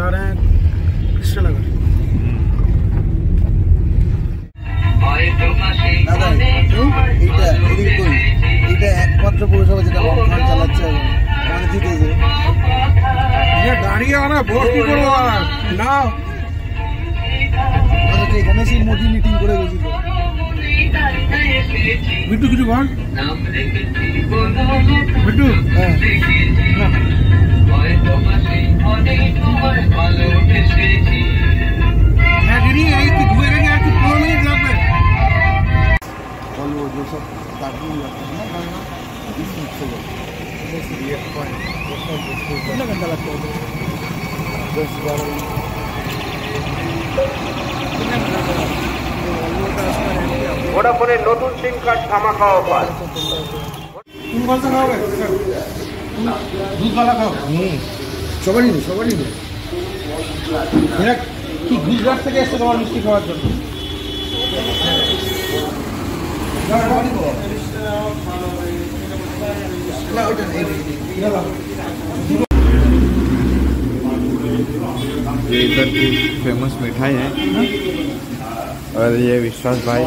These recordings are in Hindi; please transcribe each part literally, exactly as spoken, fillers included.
जा रहे हैं कृष्णनगर। দাদা এইটা এদিকে কই এইটা একমাত্র পৌরসভা যেটা লঙ্কান চালাচ্ছে মানে জিতেছে। দাঁড়িয়ে আমরা ভোট কি করবো না এখানে সেই মোদি মিটিং করে গেছিল। বিট্টু কিছু বল বিট্টু। হ্যাঁ হ্যাঁ দিদি এই কি ধুয়ে রেখে আর কি পনেরো মিনিট লাগবে বলবো যেসব দার্জিলিং যাচ্ছে না বাংলা বিশ মিনিট চলে कितना घंटा लगता है? दस बारह ভোডাফোনের নতুন সিম কার্ড ধামাকা অফার। তুমি কত খাওয়াবে? দুধ বালা খাও। হুম সবারই নেই সবারই নেই। কি গুজরাট থেকে এসছে তোমার মিষ্টি খাওয়ার জন্য? ये इधर की फेमस मिठाई है और ये विश्वास भाई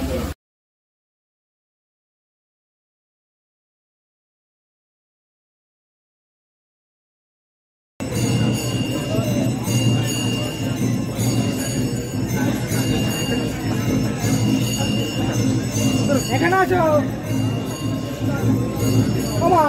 এখানে আছো বাবা।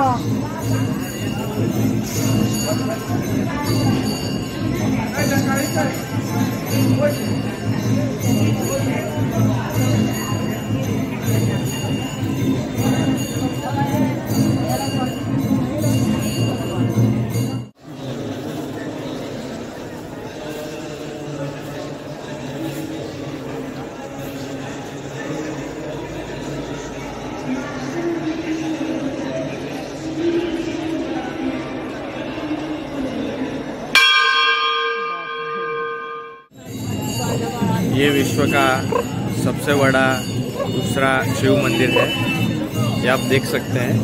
ये विश्व का सबसे बड़ा दूसरा शिव मंदिर है, ये आप देख सकते हैं।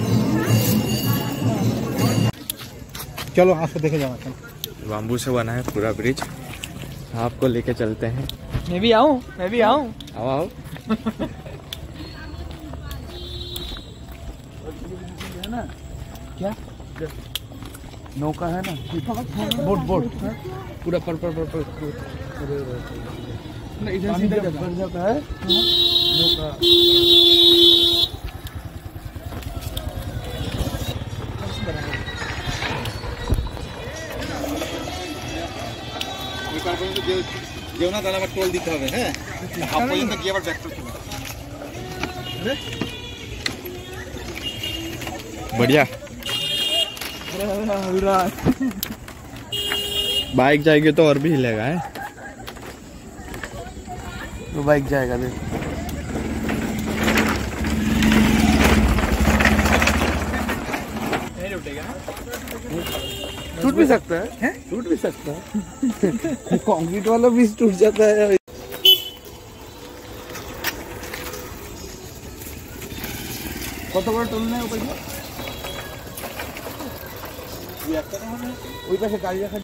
चलो आज से देखे जाना। बाम्बू से बना है पूरा ब्रिज, आपको लेके चलते हैं। मैं भी आऊँ मैं भी आऊँ आओ आओ। है ना क्या नौका है ना बोट बोट पूरा पर पर पर पर इधर सीधा बन जाता है नौका। जेवना त्याला टोल दिते হবে হ্যাঁ হাফ পর্যন্ত গিয়ে আবার ব্যাক করতে হবে। बढ़िया बाइक जाएगी तो और भी हिलेगा है। तो बाइक जाएगा नहीं टूट भी सकता है टूट भी सकता है कंक्रीट वाला भी टूट जाता है। কত করে টোল নেয় ওই পাশে? ওই পাশে গাড়ি রাখা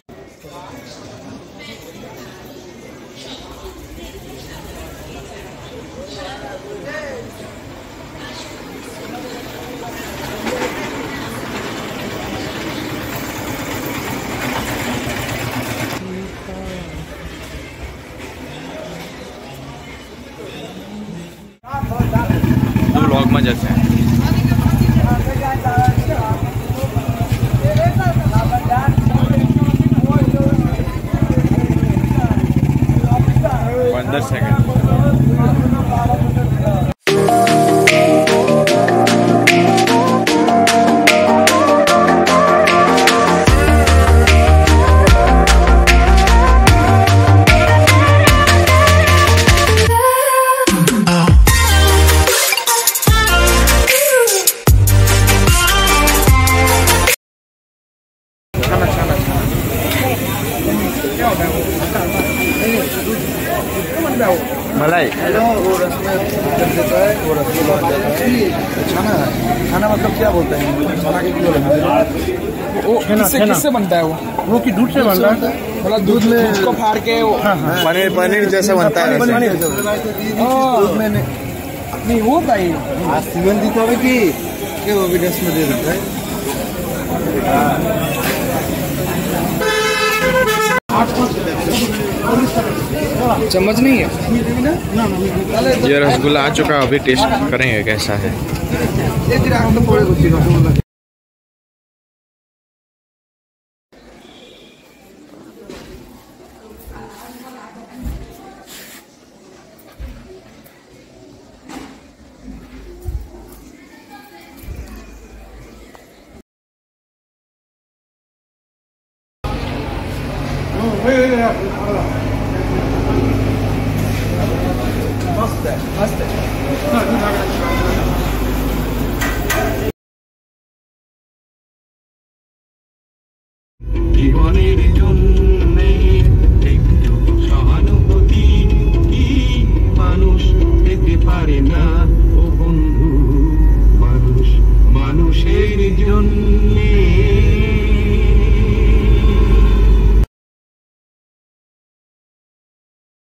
ब्लॉग में जैसे हैं। पंद्रह सेकंड मलाई वो रसमें देता है वो रसगुल्ला जाता है। छाना है छाना मतलब क्या बोलते हैं छाना के क्यों लेना वो किससे किससे बनता है वो? वो की दूध से बनता है। मतलब दूध में को फाड़ के वो पनीर पनीर जैसा बनता है वैसे। दूध में नहीं वो भाई আর সিমেন্ট দিতে হবে কি কেউ অভিডেন্স में दे देता है। चम्मच नहीं है। ये रसगुल्ला आ चुका है, अभी टेस्ट करेंगे कैसा है। জীবনের জন্যে একটু সহানুভূতি কি মানুষ পেতে পারে না।